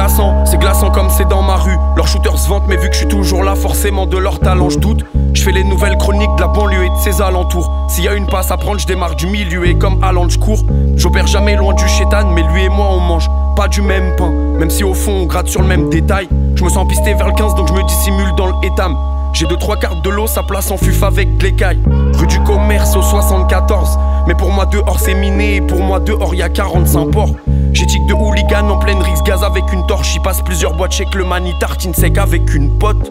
c'est glaçant comme c'est dans ma rue. Leurs shooters se vantent mais vu que je suis toujours là, forcément de leur talent je doute. Je fais les nouvelles chroniques de la banlieue et de ses alentours. S'il y a une passe à prendre, je démarre du milieu et comme Haaland je cours. J'opère jamais loin du chétan, mais lui et moi on mange pas du même pain. Même si au fond on gratte sur le même détail. Je me sens pisté vers le 15 donc je me dissimule dans le étam. J'ai 2-3 cartes de l'eau, ça place en fuf avec de l'écaille. Rue du commerce au 74. Mais pour moi dehors c'est miné et pour moi dehors y'a 45 ports. J'éthique de hooligan en pleine rixe gaz avec une torche. J'y passe plusieurs boîtes, check le mani tartine sec avec une pote.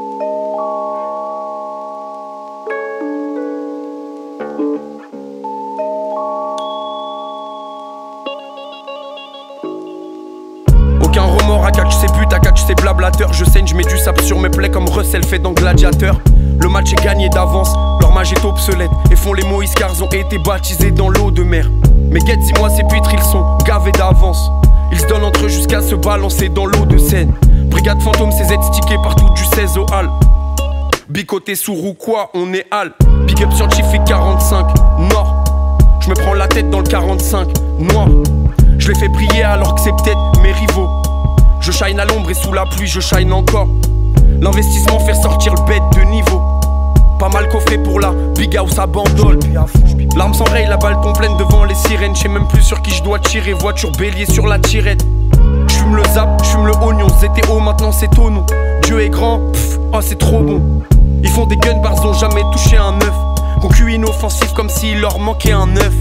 Aucun remords à catch, c'est but, à catch, c'est blablateur. Je saigne, je mets du sable sur mes plaies comme Russell fait dans Gladiateur. Le match est gagné d'avance, leur mage est obsolète. Et font les Moïse car ils ont été baptisés dans l'eau de mer. Mais guette, dis-moi ces puîtres, ils sont gavés d'avance. Ils se donnent entre eux jusqu'à se balancer dans l'eau de Seine. Brigade fantôme, c'est Z stické partout du 16 au hall. Bicoté sourd ou quoi, on est hal. Big up scientifique 45, nord. Je me prends la tête dans le 45, noir. Je les fais briller alors que c'est peut-être mes rivaux. Je shine à l'ombre et sous la pluie je shine encore. L'investissement fait sortir le bête de niveau. Pas mal coffré pour la big house à bandole. L'arme s'enraye, la balle tombe pleine devant les sirènes. J'sais même plus sur qui je dois tirer. Voiture bélier sur la tirette. J'fume le zap, j'fume le oignon. ZTO maintenant c'est tonneau. Dieu est grand, oh c'est trop bon. Ils font des gun bars, ont jamais touché un œuf. Concu inoffensif comme s'il leur manquait un œuf.